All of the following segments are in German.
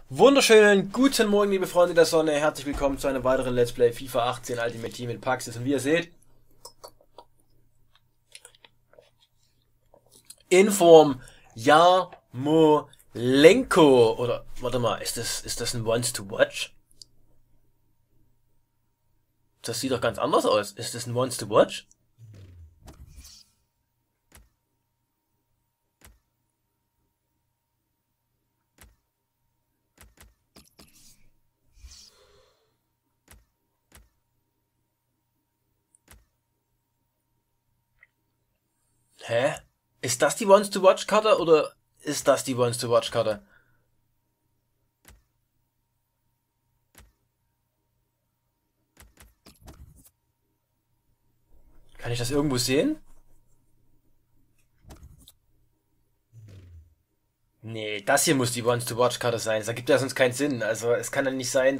Wunderschönen guten Morgen, liebe Freunde der Sonne. Herzlich willkommen zu einem weiteren Let's Play FIFA 18 Ultimate Team mit Paxis. Und wie ihr seht, in Form Jarmolenko. Oder, warte mal, ist das ein Once to Watch? Das sieht doch ganz anders aus. Ist das ein Once to Watch? Hä? Ist das die Once to Watch Karte oder ist das die Once to Watch Karte? Kann ich das irgendwo sehen? Nee, das hier muss die Once to Watch Karte sein. Das ergibt ja sonst keinen Sinn. Also es kann ja nicht sein,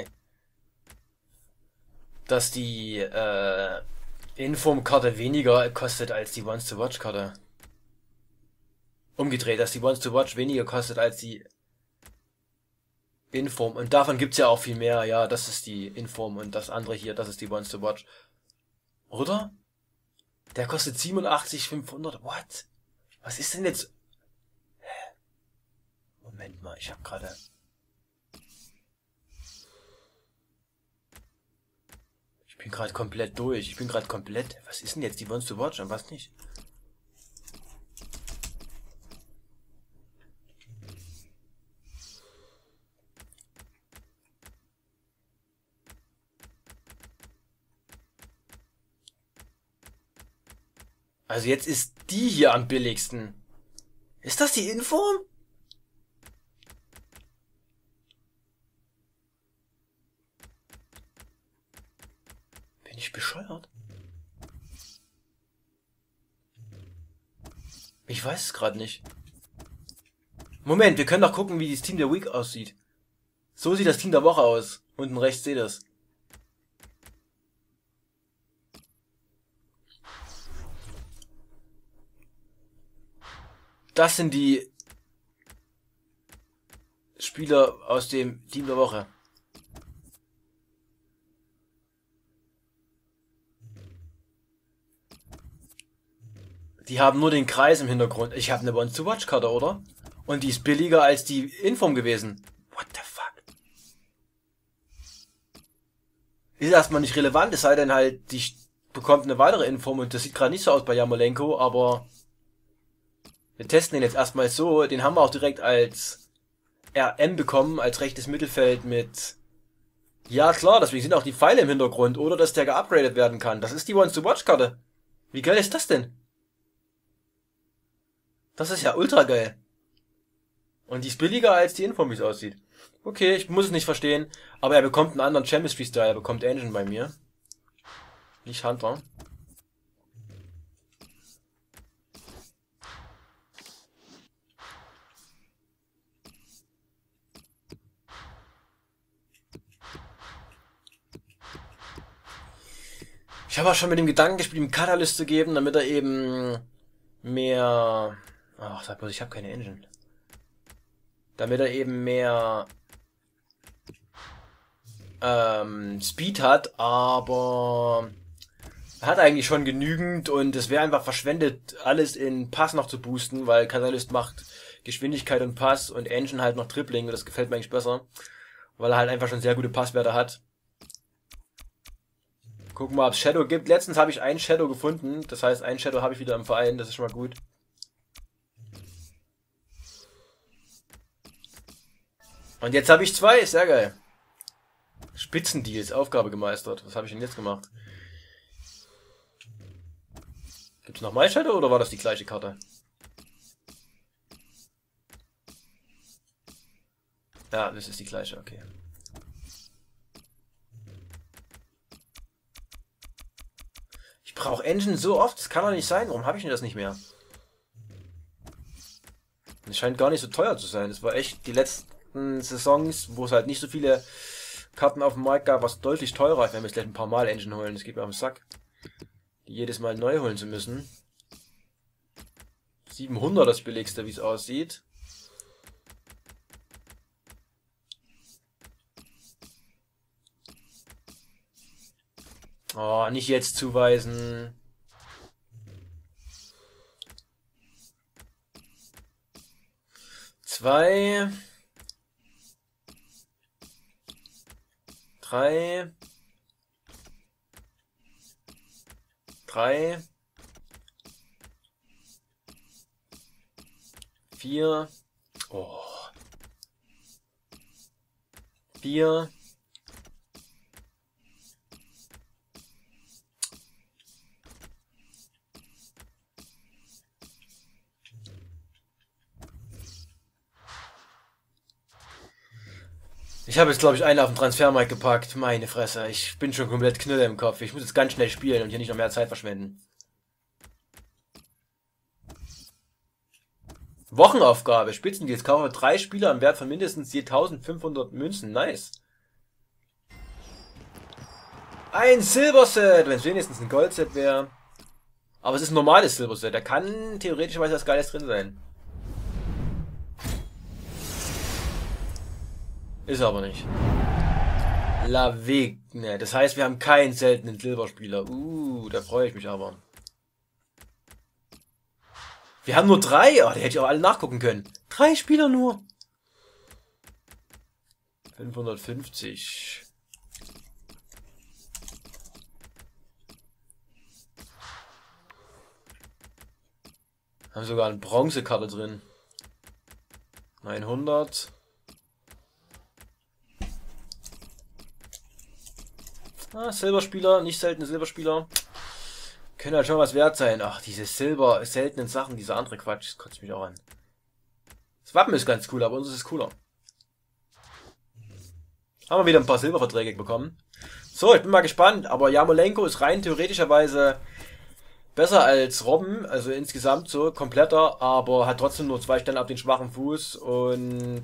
dass die Inform-Karte weniger kostet als die Once to Watch Karte. Umgedreht, dass die Once to Watch weniger kostet als die Inform. Und davon gibt's ja auch viel mehr. Ja, das ist die Inform und das andere hier, das ist die Once to Watch. Oder? Der kostet 87.500. What? Was ist denn jetzt? Moment mal, ich hab gerade... Ich bin gerade komplett durch. Ich bin gerade komplett... Was ist denn jetzt die Once to Watch und was nicht? Also jetzt ist die hier am billigsten. Ist das die Inform? Bin ich bescheuert? Ich weiß es gerade nicht. Moment, wir können doch gucken, wie das Team der Week aussieht. So sieht das Team der Woche aus. Unten rechts seht ihr das. Das sind die Spieler aus dem Team der Woche. Die haben nur den Kreis im Hintergrund. Ich habe eine Once-to-Watch-Karte, oder? Und die ist billiger als die Inform gewesen. What the fuck? Ist erstmal nicht relevant, es sei denn halt, die bekommt eine weitere Inform und das sieht gerade nicht so aus bei Jarmolenko, aber wir testen den jetzt erstmal so. Den haben wir auch direkt als RM bekommen, als rechtes Mittelfeld mit... Ja klar, deswegen sind auch die Pfeile im Hintergrund, oder dass der geupgradet werden kann. Das ist die Once-to-Watch-Karte. Wie geil ist das denn? Das ist ja ultra geil. Und die ist billiger als die Inform, wie es aussieht. Okay, ich muss es nicht verstehen, aber er bekommt einen anderen Chemistry-Style. Er bekommt Engine bei mir. Nicht Hunter. Ich habe auch schon mit dem Gedanken gespielt, ihm Catalyst zu geben, damit er eben mehr... Ach, sag bloß, ich habe keine Engine. Damit er eben mehr Speed hat, aber er hat eigentlich schon genügend und es wäre einfach verschwendet, alles in Pass noch zu boosten, weil Catalyst macht Geschwindigkeit und Pass und Engine halt noch Tripling und das gefällt mir eigentlich besser, weil er halt einfach schon sehr gute Passwerte hat. Gucken wir, ob es Shadow gibt. Letztens habe ich einen Shadow gefunden, das heißt, einen Shadow habe ich wieder im Verein, das ist schon mal gut. Und jetzt habe ich zwei, sehr geil. Spitzendeals, Aufgabe gemeistert. Was habe ich denn jetzt gemacht? Gibt's noch My Shadow oder war das die gleiche Karte? Ja, das ist die gleiche, okay. Ich brauche Engine so oft, das kann doch nicht sein. Warum habe ich denn das nicht mehr? Es scheint gar nicht so teuer zu sein. Es war echt die letzten Saisons, wo es halt nicht so viele Karten auf dem Markt gab, was deutlich teurer. Ich werde mir jetzt gleich ein paar Mal Engine holen. Das geht mir am Sack, die jedes Mal neu holen zu müssen. 700 das billigste, wie es aussieht. Oh, nicht jetzt zuweisen. Zwei. Drei. Drei. Vier. Oh. Vier. Ich habe jetzt, glaube ich, einen auf den Transfermarkt gepackt. Meine Fresse, ich bin schon komplett Knülle im Kopf. Ich muss jetzt ganz schnell spielen und hier nicht noch mehr Zeit verschwenden. Wochenaufgabe. Spitzendeals. Kaufe 3 Spieler im Wert von mindestens je 1500 Münzen. Nice. Ein Silberset. Wenn es wenigstens ein Goldset wäre. Aber es ist ein normales Silberset. Da kann theoretisch was Geiles drin sein. Ist aber nicht. Lavegne. Das heißt, wir haben keinen seltenen Silberspieler. Da freue ich mich aber. Wir haben nur 3. Oh, die hätte ich auch alle nachgucken können. 3 Spieler nur. 550. Haben sogar eine Bronzekarte drin. 900. Ah, Silberspieler, nicht seltene Silberspieler. Können halt schon was wert sein. Ach, diese seltenen Sachen, dieser andere Quatsch, das kotzt mich auch an. Das Wappen ist ganz cool, aber unseres ist cooler. Haben wir wieder ein paar Silberverträge bekommen. So, ich bin mal gespannt, aber Yarmolenko ist rein theoretischerweise besser als Robben, also insgesamt so kompletter, aber hat trotzdem nur 2 Stellen auf den schwachen Fuß und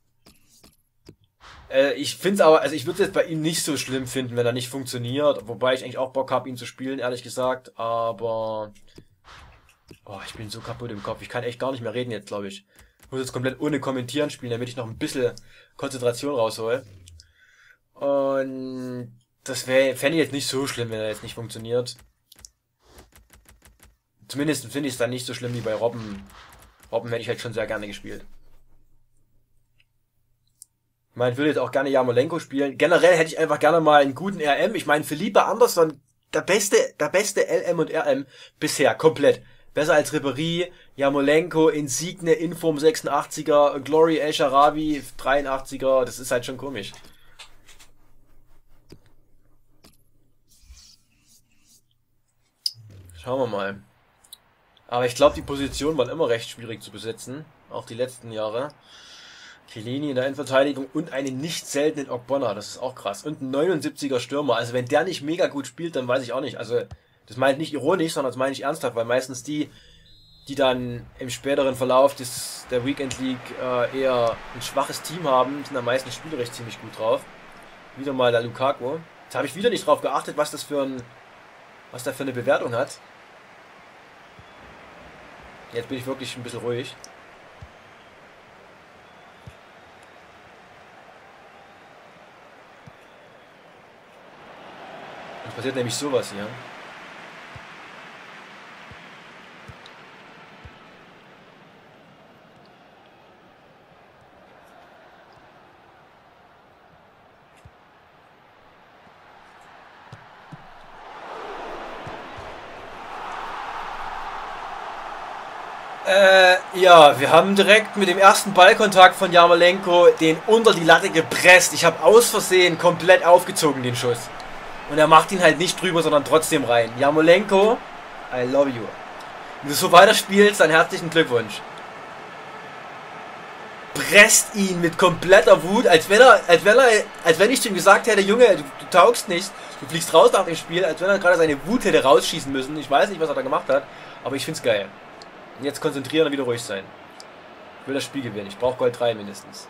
ich finde es aber, also ich würde es jetzt bei ihm nicht so schlimm finden, wenn er nicht funktioniert, wobei ich eigentlich auch Bock habe, ihn zu spielen, ehrlich gesagt, aber oh, ich bin so kaputt im Kopf, ich kann echt gar nicht mehr reden jetzt, glaube ich. Ich muss jetzt komplett ohne Kommentieren spielen, damit ich noch ein bisschen Konzentration raushole. Und das fände ich jetzt nicht so schlimm, wenn er jetzt nicht funktioniert. Zumindest finde ich es dann nicht so schlimm wie bei Robben. Robben hätte ich halt schon sehr gerne gespielt. Ich meine, ich würde jetzt auch gerne Yarmolenko spielen. Generell hätte ich einfach gerne mal einen guten RM. Ich meine, Felipe Anderson, der beste LM und RM bisher, komplett. Besser als Ribéry, Yarmolenko, Insigne, Inform 86er, Glory El Sharawi 83er, das ist halt schon komisch. Schauen wir mal. Aber ich glaube, die Positionen waren immer recht schwierig zu besetzen. Auch die letzten Jahre. Chiellini in der Endverteidigung und einen nicht seltenen Ogbonna. Das ist auch krass. Und ein 79er Stürmer. Also wenn der nicht mega gut spielt, dann weiß ich auch nicht. Also das meine ich nicht ironisch, sondern das meine ich ernsthaft. Weil meistens die dann im späteren Verlauf der Weekend League eher ein schwaches Team haben, sind am meisten spielerisch ziemlich gut drauf. Wieder mal der Lukaku. Jetzt habe ich wieder nicht drauf geachtet, was da für eine Bewertung hat. Jetzt bin ich wirklich ein bisschen ruhig. Es passiert nämlich sowas hier. Ja, wir haben direkt mit dem ersten Ballkontakt von Yarmolenko den unter die Latte gepresst. Ich habe aus Versehen komplett aufgezogen den Schuss. Und er macht ihn halt nicht drüber, sondern trotzdem rein. Yarmolenko, I love you. Wenn du so weiterspielst, dann herzlichen Glückwunsch. Presst ihn mit kompletter Wut, als wenn ich ihm gesagt hätte, Junge, du taugst nicht, du fliegst raus nach dem Spiel, als wenn er gerade seine Wut hätte rausschießen müssen. Ich weiß nicht, was er da gemacht hat, aber ich find's geil. Und jetzt konzentrieren und wieder ruhig sein. Ich will das Spiel gewinnen. Ich brauche Gold 3 mindestens.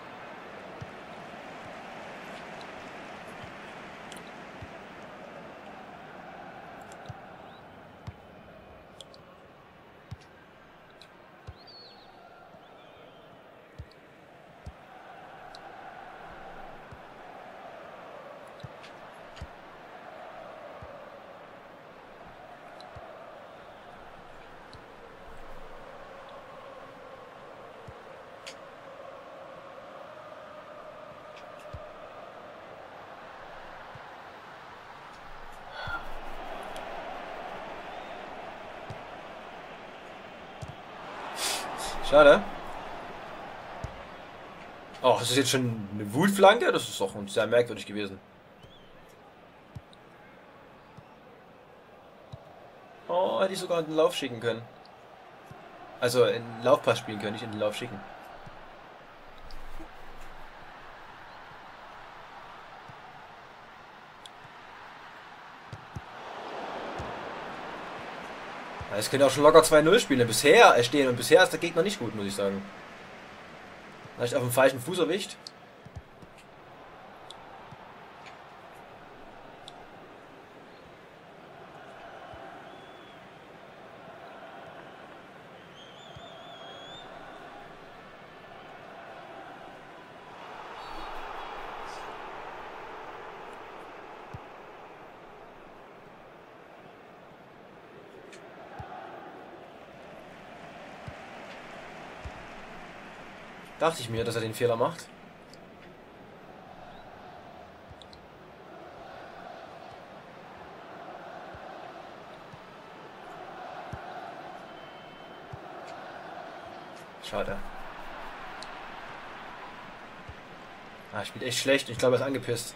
Schade. Oh, ist das jetzt schon eine Wutflanke? Das ist doch sehr merkwürdig gewesen. Oh, hätte ich sogar in den Lauf schicken können. Also in den Laufpass spielen können, nicht in den Lauf schicken. Ja, es könnte auch schon locker 2-0 spielen. Bisher stehen und bisher ist der Gegner nicht gut, muss ich sagen. Vielleicht auf dem falschen Fuß erwischt. Dachte ich mir, dass er den Fehler macht. Schade. Ah, spielt echt schlecht. Ich glaube, er ist angepisst.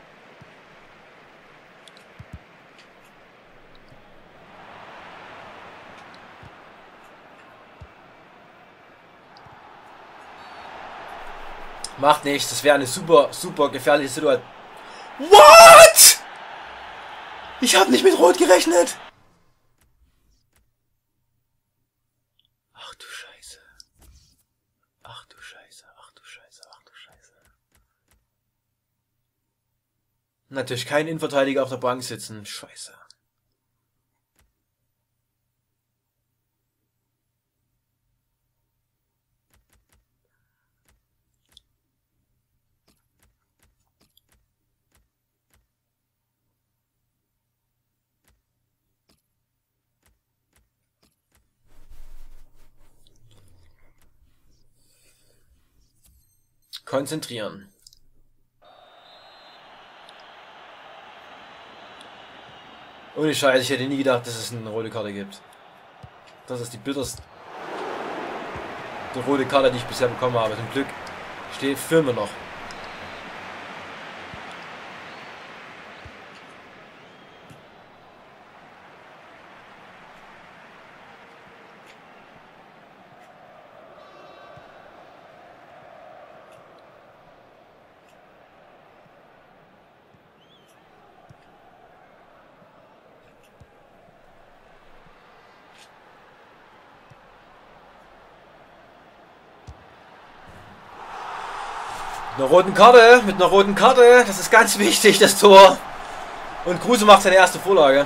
Macht nichts. Das wäre eine super, super gefährliche Situation. What? Ich habe nicht mit Rot gerechnet. Ach du Scheiße. Ach du Scheiße. Ach du Scheiße. Ach du Scheiße. Natürlich kein Innenverteidiger auf der Bank sitzen. Scheiße. Konzentrieren. Ohne Scheiß, ich hätte nie gedacht, dass es eine rote Karte gibt. Das ist die bitterste rote Karte, die ich bisher bekommen habe. Zum Glück führen wir noch. Mit einer roten Karte, das ist ganz wichtig, das Tor. Und Kruse macht seine erste Vorlage.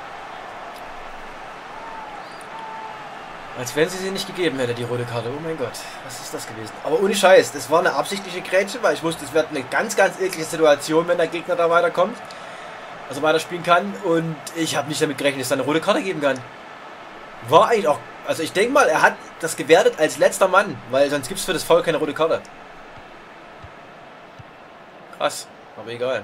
Als wenn sie nicht gegeben hätte, die rote Karte. Oh mein Gott, was ist das gewesen? Aber ohne Scheiß, das war eine absichtliche Grätsche, weil ich wusste, es wird eine ganz, ganz eklige Situation, wenn der Gegner da weiterkommt. Also weiterspielen kann. Und ich habe nicht damit gerechnet, dass es da eine rote Karte geben kann. War eigentlich auch... Also ich denke mal, er hat das gewertet als letzter Mann, weil sonst gibt es für das Foul keine rote Karte. Krass, aber egal.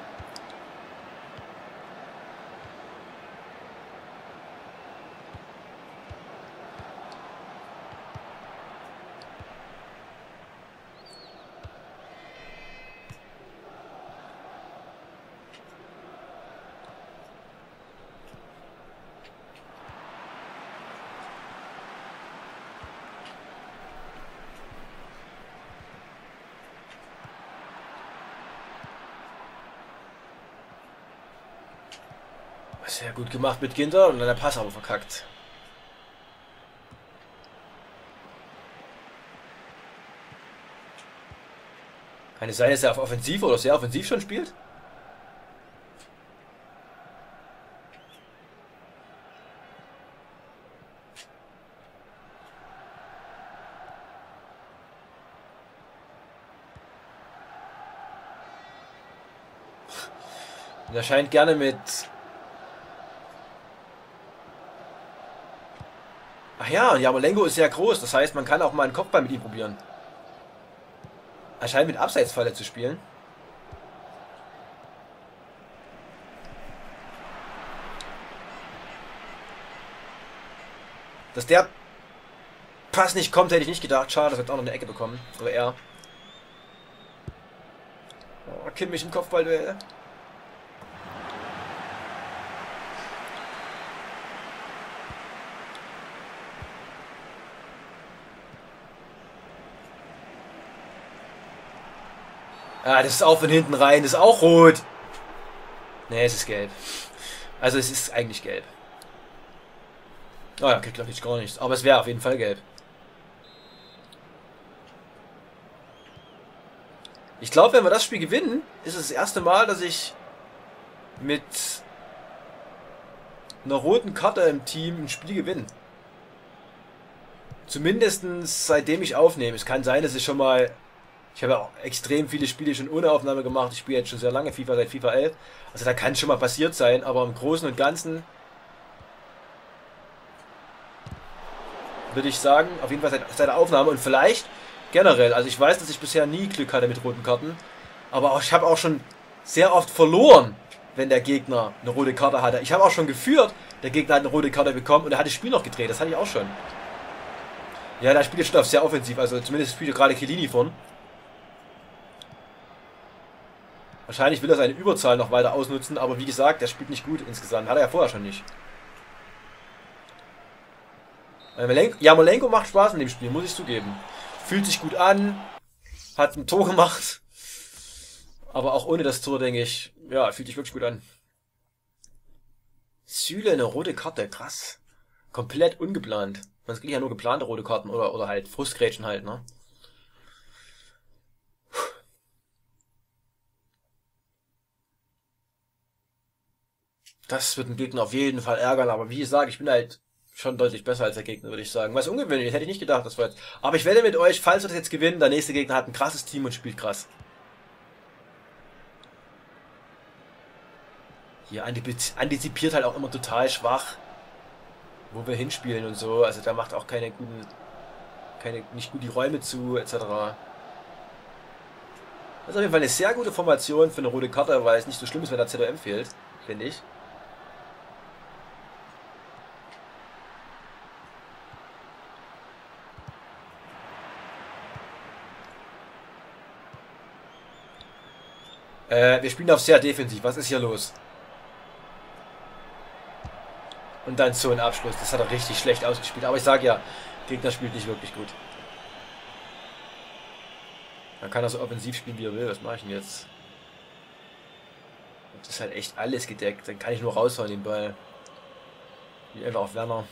Sehr gut gemacht mit Ginter und dann der Pass aber verkackt. Kann es sein, dass er auf offensiv oder sehr offensiv schon spielt? Und er scheint gerne mit... Ach ja, und Yarmolenko ist sehr groß, das heißt, man kann auch mal einen Kopfball mit ihm probieren. Er scheint mit Abseitsfalle zu spielen. Dass der Pass nicht kommt, hätte ich nicht gedacht. Schade, das hat auch noch eine Ecke bekommen. Oder er. Oh, Kimmich im Kopfballduell. Ah, das ist auch von hinten rein. Das ist auch rot. Nee, es ist gelb. Also es ist eigentlich gelb. Oh ja, kriegt glaube ich gar nichts. Aber es wäre auf jeden Fall gelb. Ich glaube, wenn wir das Spiel gewinnen, ist es das erste Mal, dass ich mit einer roten Karte im Team ein Spiel gewinne. Zumindest seitdem ich aufnehme. Es kann sein, dass ich schon mal... Ich habe ja auch extrem viele Spiele schon ohne Aufnahme gemacht. Ich spiele jetzt schon sehr lange FIFA, seit FIFA 11. Also da kann es schon mal passiert sein. Aber im Großen und Ganzen würde ich sagen, auf jeden Fall seit der Aufnahme. Und vielleicht generell. Also ich weiß, dass ich bisher nie Glück hatte mit roten Karten. Aber ich habe auch schon sehr oft verloren, wenn der Gegner eine rote Karte hatte. Ich habe auch schon geführt, der Gegner hat eine rote Karte bekommen und er hat das Spiel noch gedreht. Das hatte ich auch schon. Ja, da spielt jetzt schon auf sehr offensiv. Also zumindest spielt gerade Chiellini vorn. Wahrscheinlich will er seine Überzahl noch weiter ausnutzen, aber wie gesagt, der spielt nicht gut insgesamt. Hat er ja vorher schon nicht. Yarmolenko macht Spaß in dem Spiel, muss ich zugeben. Fühlt sich gut an, hat ein Tor gemacht. Aber auch ohne das Tor, denke ich, ja, fühlt sich wirklich gut an. Süle, eine rote Karte, krass. Komplett ungeplant. Man kriegt ja nur geplante rote Karten oder halt Frustgrätschen halt, ne? Das wird den Gegner auf jeden Fall ärgern, aber wie gesagt, ich bin halt schon deutlich besser als der Gegner, würde ich sagen. Was ungewöhnlich, hätte ich nicht gedacht, das war jetzt. Aber ich wette mit euch, falls wir das jetzt gewinnen, der nächste Gegner hat ein krasses Team und spielt krass. Hier antizipiert halt auch immer total schwach, wo wir hinspielen und so. Also da macht auch nicht gut die Räume zu, etc. Das ist auf jeden Fall eine sehr gute Formation für eine rote Karte, weil es nicht so schlimm ist, wenn der ZOM fehlt, finde ich. Wir spielen auf sehr defensiv. Was ist hier los? Und dann so ein Abschluss. Das hat er richtig schlecht ausgespielt. Aber ich sage ja, Gegner spielt nicht wirklich gut. Dann kann er so offensiv spielen, wie er will. Was mache ich denn jetzt? Das ist halt echt alles gedeckt. Dann kann ich nur raushauen den Ball. Wie einfach auf Werner.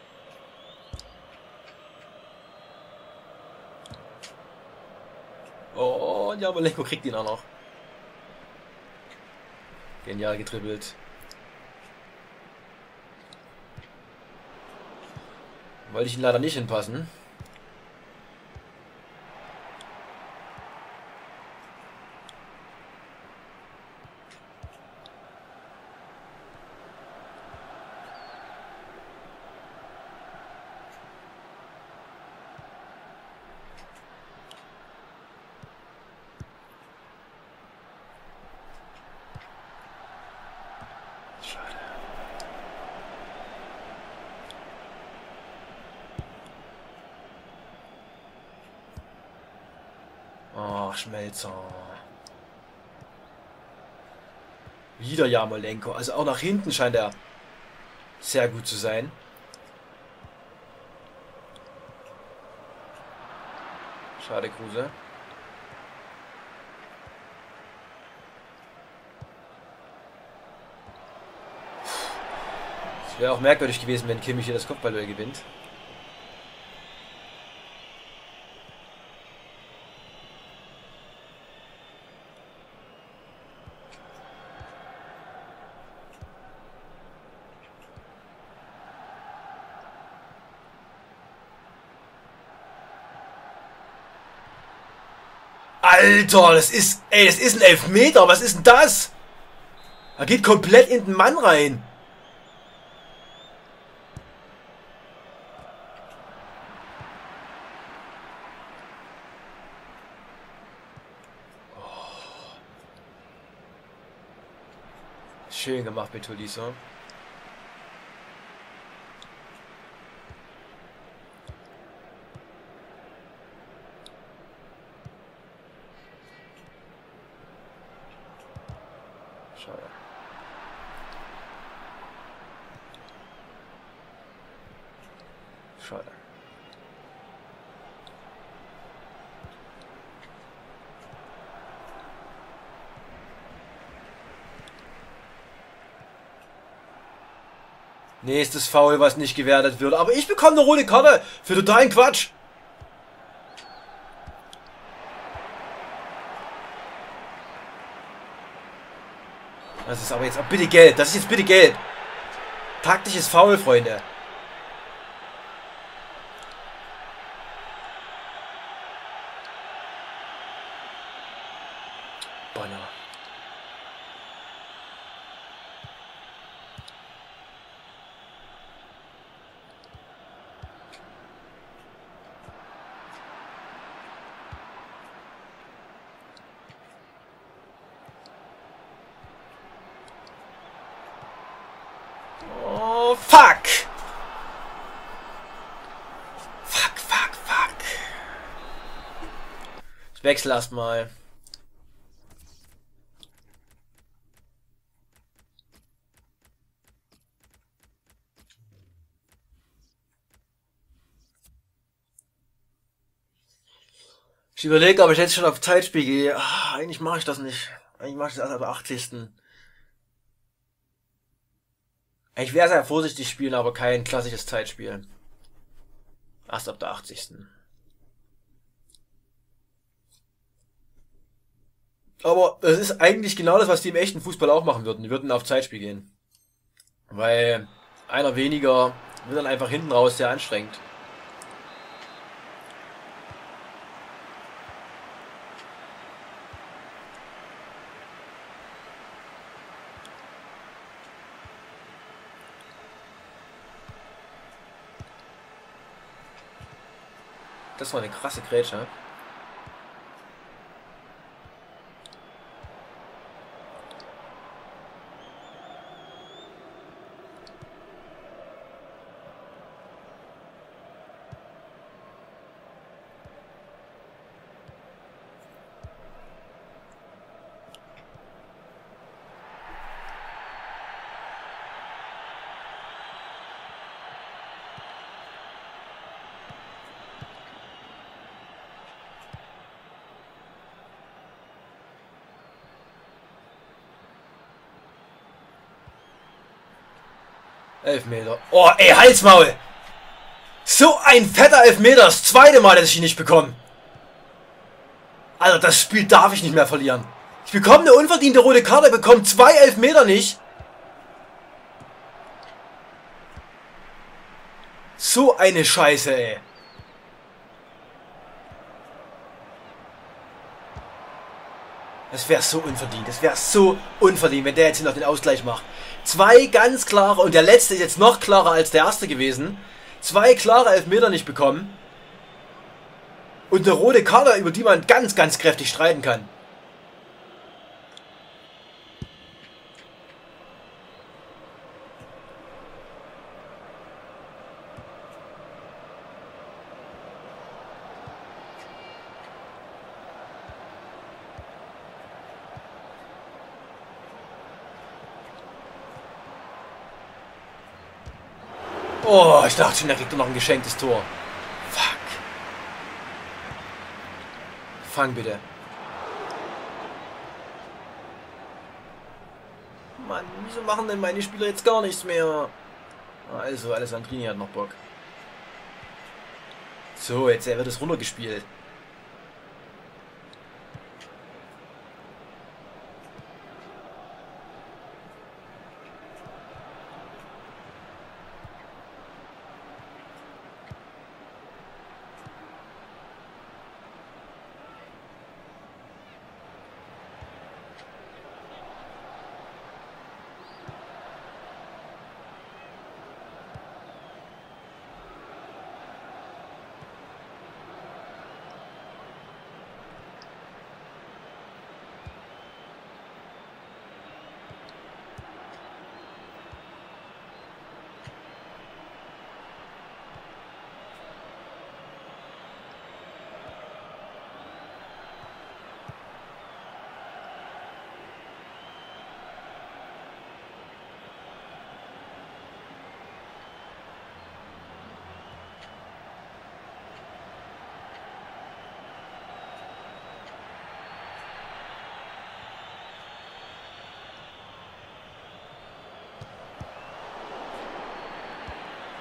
Oh, und Yarmolenko kriegt ihn auch noch. Genial getribbelt. Wollte ich ihn leider nicht hinpassen. Oh, Schmelzer. Wieder Yarmolenko. Also auch nach hinten scheint er sehr gut zu sein. Schade, Kruse. Es wäre auch merkwürdig gewesen, wenn Kimmich hier das Kopfballduell gewinnt. Alter, das ist ein Elfmeter. Was ist denn das? Er geht komplett in den Mann rein. Schön gemacht mit Tolisso. Schade. Schade. Nächstes Foul, was nicht gewertet wird. Aber ich bekomme eine rote Karte für totalen Quatsch. Das ist aber jetzt bitte Geld. Das ist jetzt bitte Geld. Taktisches Foul, Freunde. Bonner. Oh, fuck! Fuck, fuck, fuck. Ich wechsle erstmal. Ich überlege, ob ich jetzt schon auf Zeitspiel gehe. Eigentlich mache ich das nicht. Eigentlich mache ich das erst ab 80. Ich wäre sehr vorsichtig spielen, aber kein klassisches Zeitspiel. Erst ab der 80. Aber es ist eigentlich genau das, was die im echten Fußball auch machen würden. Die würden auf Zeitspiel gehen. Weil einer weniger wird dann einfach hinten raus sehr anstrengend. Das war eine krasse Grätsche. Elfmeter. Oh, ey, Halsmaul! So ein fetter Elfmeter, das zweite Mal, dass ich ihn nicht bekomme. Alter, das Spiel darf ich nicht mehr verlieren. Ich bekomme eine unverdiente rote Karte, bekomme 2 Elfmeter nicht. So eine Scheiße, ey. Das wäre so unverdient. Das wäre so unverdient, wenn der jetzt hier noch den Ausgleich macht. 2 ganz klare, und der letzte ist jetzt noch klarer als der erste gewesen. 2 klare Elfmeter nicht bekommen. Und eine rote Karte, über die man ganz, ganz kräftig streiten kann. Oh, ich dachte schon, da kriegt er noch ein geschenktes Tor. Fuck. Fang bitte. Mann, wieso machen denn meine Spieler jetzt gar nichts mehr? Also, Alessandrini hat noch Bock. So, jetzt wird es runtergespielt.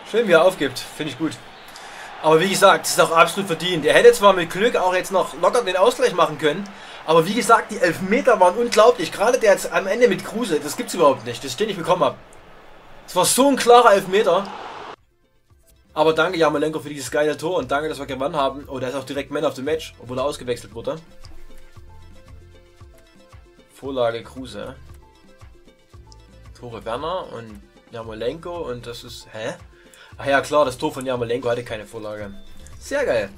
Schön, wie er aufgibt. Finde ich gut. Aber wie gesagt, das ist auch absolut verdient. Er hätte zwar mit Glück auch jetzt noch locker den Ausgleich machen können, aber wie gesagt, die Elfmeter waren unglaublich. Gerade der jetzt am Ende mit Kruse, das gibt's überhaupt nicht, das ich den nicht bekommen habe. Es war so ein klarer Elfmeter. Aber danke Jarmolenko für dieses geile Tor und danke, dass wir gewonnen haben. Oh, der ist auch direkt Man of the Match, obwohl er ausgewechselt wurde. Vorlage Kruse. Tore Werner und Jarmolenko und das ist... Hä? Ach ja klar, das Tor von Jarmolenko hatte keine Vorlage. Sehr geil.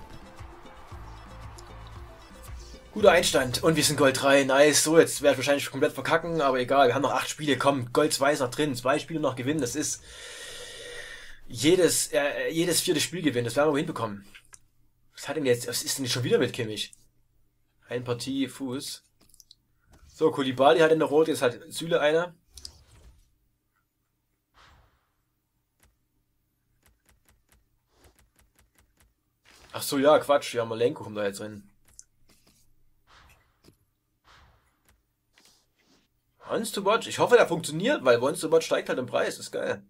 Guter Einstand. Und wir sind Gold 3. Nice. So, jetzt werde ich wahrscheinlich komplett verkacken, aber egal. Wir haben noch 8 Spiele. Komm, Gold 2 ist noch drin. 2 Spiele noch gewinnen. Das ist jedes 4. Spiel gewinnen. Das werden wir wohl hinbekommen. Was hat denn jetzt... Was ist denn schon wieder mit Kimmich? Ein Partie Fuß. So, Koulibaly hat in der Rot. Jetzt hat Süle eine. Ach so, ja, Quatsch. Ja, Malenko kommt da jetzt rein. Wants to Watch. Ich hoffe, der funktioniert, weil Wants to Watch steigt halt im Preis. Das ist geil.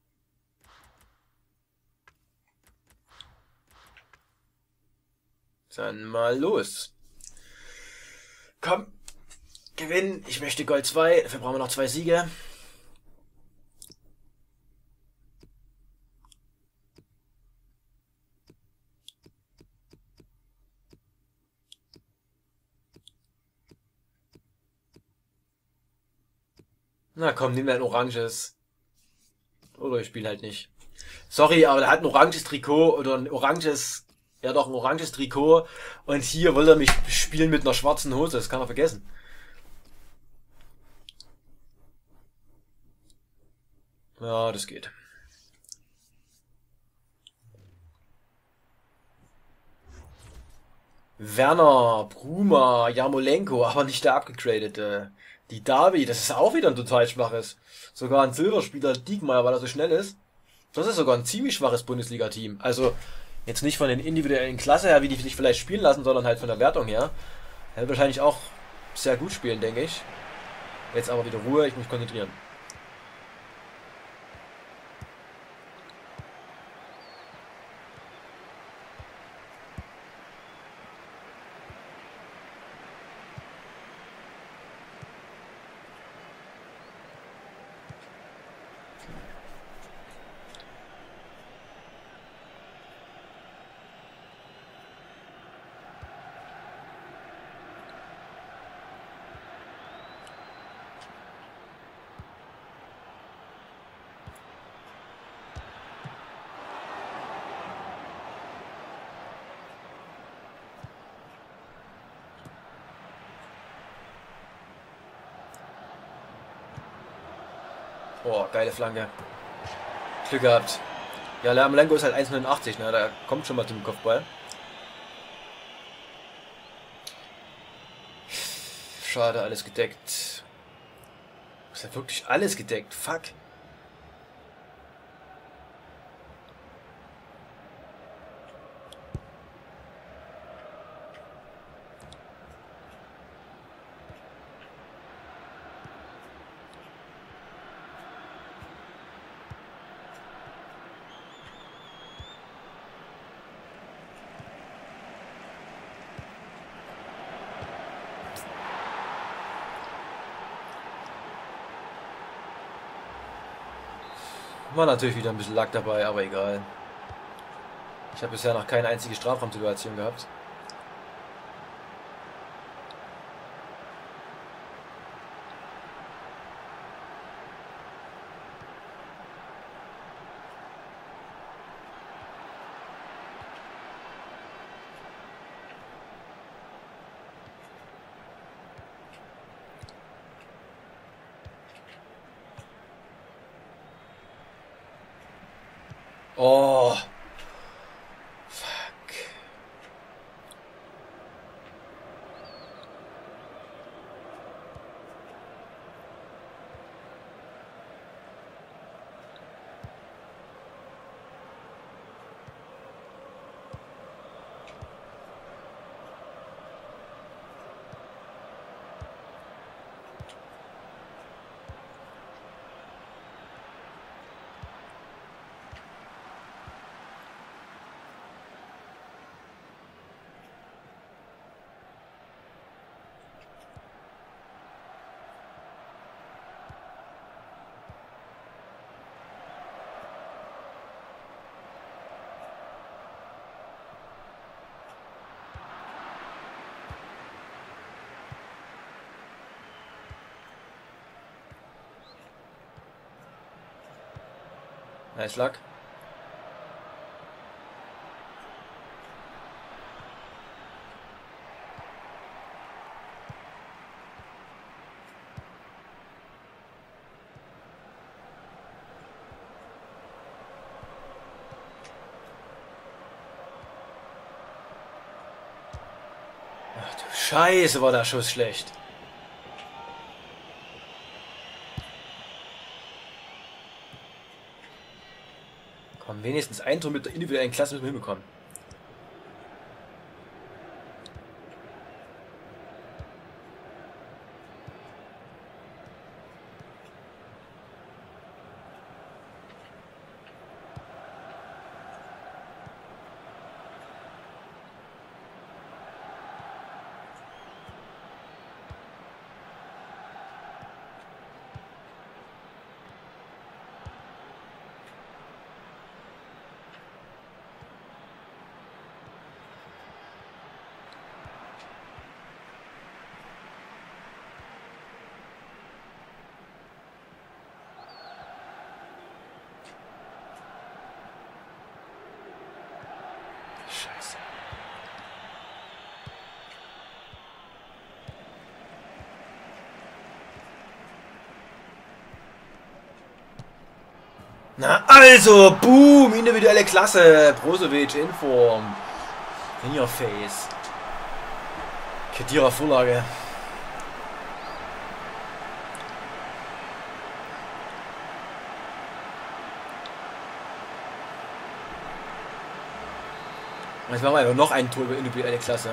Dann mal los. Komm. Gewinnen. Ich möchte Gold 2. Dafür brauchen wir noch 2 Siege. Na komm, nimm dein oranges. Oder ich spiele halt nicht. Sorry, aber der hat ein oranges Trikot oder ein oranges... Ja doch, ein oranges Trikot. Und hier will er mich spielen mit einer schwarzen Hose. Das kann er vergessen. Ja, das geht. Werner, Bruma, Jarmolenko, aber nicht der abgegradete. Die Davi, das ist auch wieder ein total schwaches. Sogar ein Silberspieler Diekmeyer, weil er so schnell ist. Das ist sogar ein ziemlich schwaches Bundesliga-Team. Also jetzt nicht von den individuellen Klasse her, wie die sich vielleicht spielen lassen, sondern halt von der Wertung her. Er wird wahrscheinlich auch sehr gut spielen, denke ich. Jetzt aber wieder Ruhe, ich muss mich konzentrieren. Oh, geile Flanke. Glück gehabt. Ja, Jarmolenko ist halt 1,89, ne? Da kommt schon mal zum Kopfball. Schade, alles gedeckt. Ist ja wirklich alles gedeckt. Fuck. War natürlich wieder ein bisschen Lack dabei, aber egal. Ich habe bisher noch keine einzige Strafraumsituation gehabt. Oh. Fuck. Nice luck. Ach du Scheiße, war der Schuss schlecht. Komm, wenigstens ein Tor mit der individuellen Klasse müssen wir hinbekommen. Scheiße. Na also, boom, individuelle Klasse. Brozovic in Form. In your face. Kedira Vorlage. Jetzt machen wir einfach noch ein Tor über individuelle Klasse.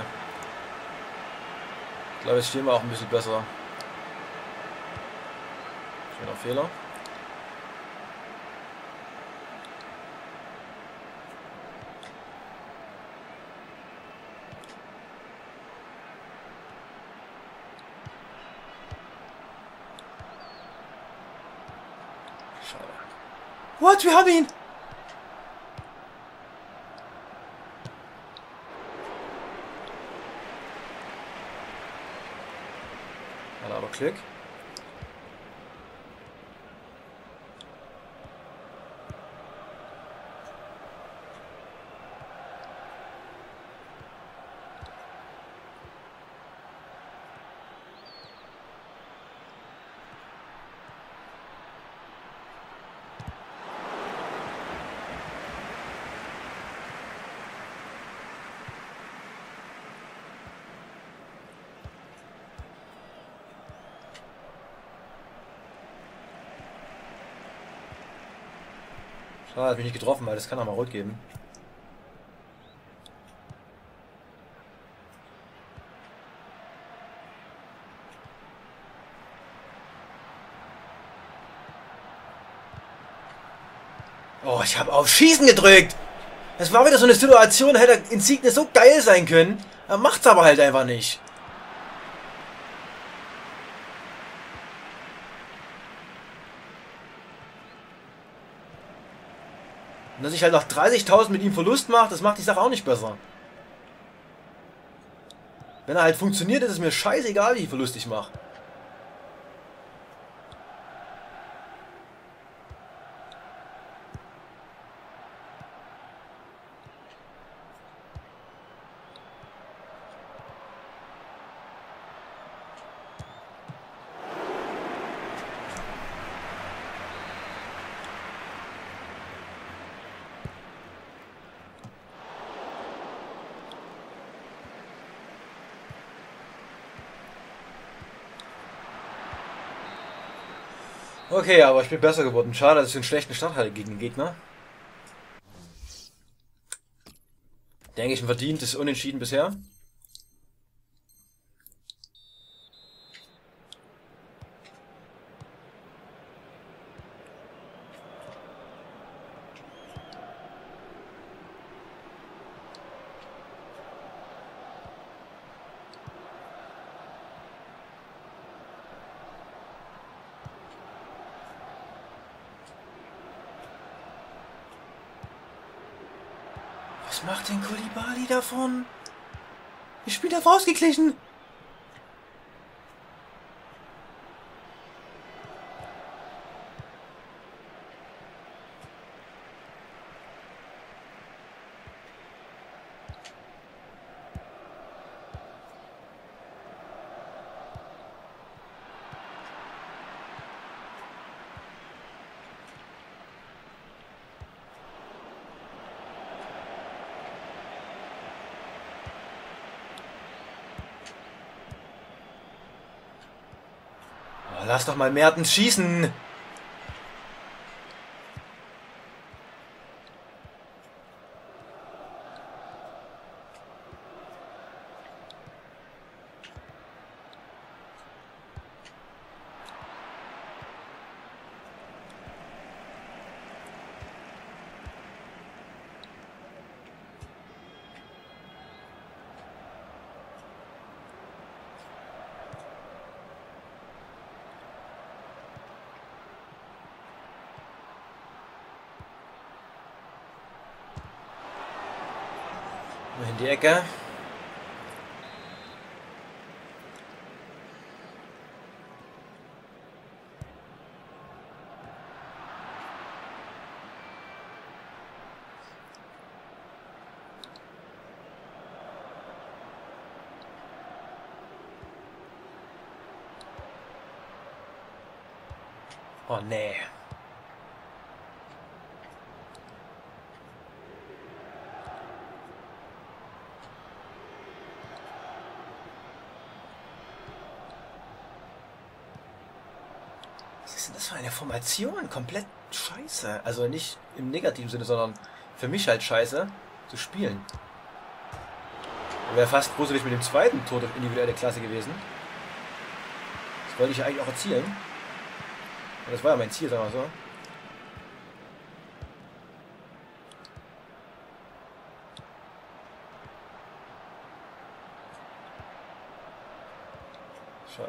Ich glaube, jetzt stehen wir auch ein bisschen besser. Schöner Fehler. Schade. What? Wir haben ihn! Hat aber Glück. Schade, hat mich nicht getroffen, weil das kann auch mal rot geben. Oh, ich habe auf Schießen gedrückt. Das war wieder so eine Situation, hätte Insigne so geil sein können. Er macht's aber halt einfach nicht. Und dass ich halt noch 30.000 mit ihm Verlust mache, das macht die Sache auch nicht besser. Wenn er halt funktioniert, ist es mir scheißegal, wie Verlust ich mache. Okay, aber ich bin besser geworden. Schade, dass ich einen schlechten Start hatte gegen den Gegner. Denke ich, ein verdientes Unentschieden bisher. Was macht denn Koulibaly davon? Ich spiele da rausgeglichen. lass doch mal Mertens schießen. In die Ecke. Oh nee. Was ist denn das für eine Formation? Komplett scheiße. Also nicht im negativen Sinne, sondern für mich halt scheiße zu spielen. Wäre fast gruselig mit dem zweiten Tor durch individuelle Klasse gewesen. Das wollte ich ja eigentlich auch erzielen. Und das war ja mein Ziel, sagen wir so. Schade.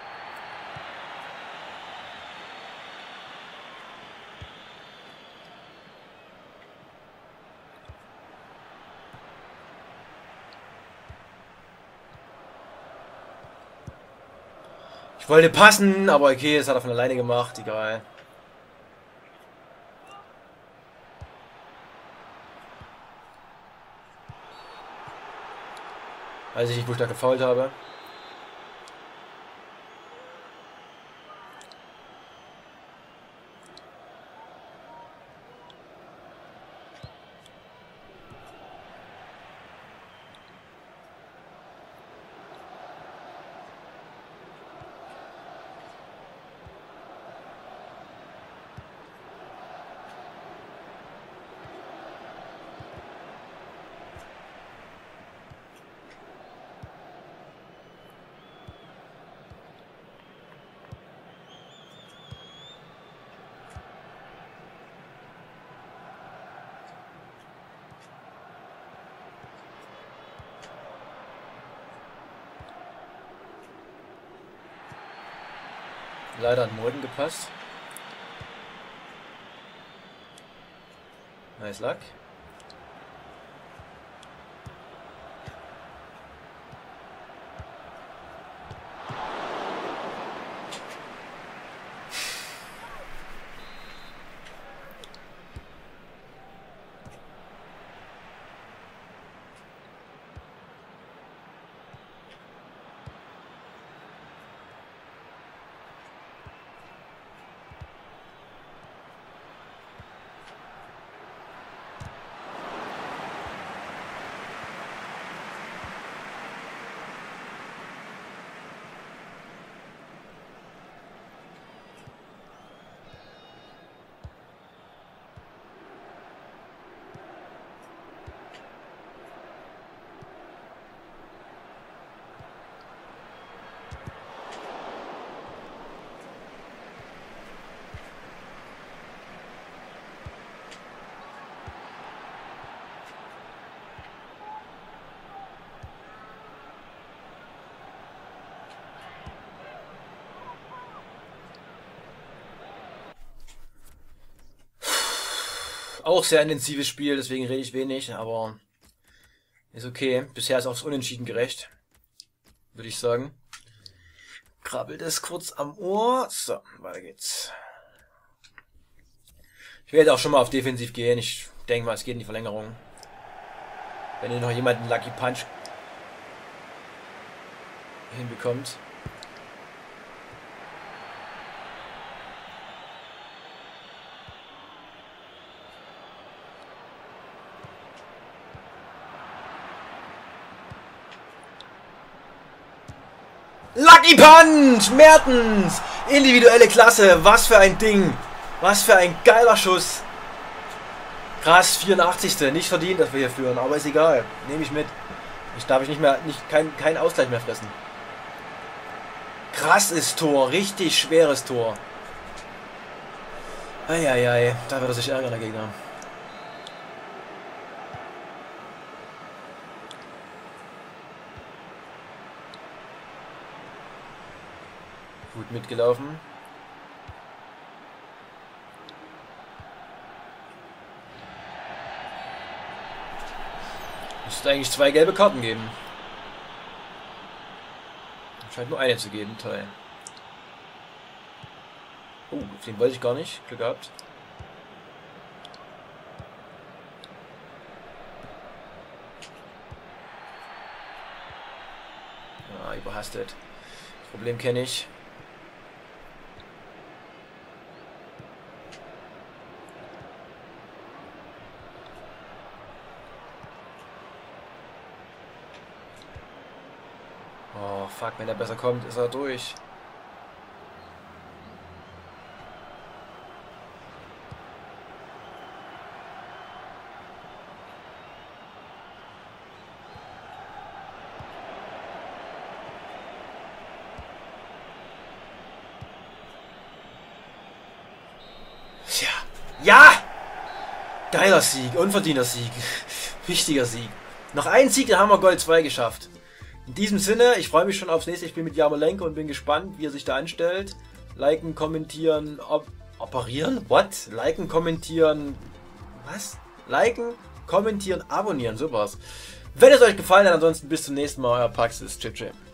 Ich wollte passen, aber okay, das hat er von alleine gemacht, egal. Weiß ich nicht, wo ich da gefoult habe. Leider an Morgen gepasst. Nice luck. Auch sehr intensives Spiel, deswegen rede ich wenig, aber ist okay. Bisher ist aufs Unentschieden gerecht, würde ich sagen. Krabbelt es kurz am Ohr. So, weiter geht's. Ich werde auch schon mal auf Defensiv gehen. Ich denke mal, es geht in die Verlängerung. Wenn hier noch jemand einen Lucky Punch hinbekommt. Lucky Punch! Mertens! Individuelle Klasse, was für ein Ding. Was für ein geiler Schuss. Krass, 84. Nicht verdient, dass wir hier führen, aber ist egal. Nehme ich mit. Ich darf keinen Ausgleich mehr fressen. Krasses Tor, richtig schweres Tor. Eieiei, da wird er sich ärgern, der Gegner. Gut mitgelaufen. Müsste eigentlich 2 gelbe Karten geben. Scheint nur eine zu geben, toll. Oh, den wollte ich gar nicht. Glück gehabt. Ah, überhastet. Das Problem kenne ich. Oh, fuck, wenn er besser kommt, ist er durch. Tja. Ja! Geiler Sieg, unverdienter Sieg. Wichtiger Sieg. Noch ein Sieg, dann haben wir Gold 2 geschafft. In diesem Sinne, ich freue mich schon aufs nächste Spiel mit Yarmolenko und bin gespannt, wie er sich da anstellt. Liken, kommentieren, operieren? What? Liken, kommentieren, was? Liken, kommentieren, abonnieren, sowas. Wenn es euch gefallen hat, ansonsten bis zum nächsten Mal, euer Paxis. Tschüss.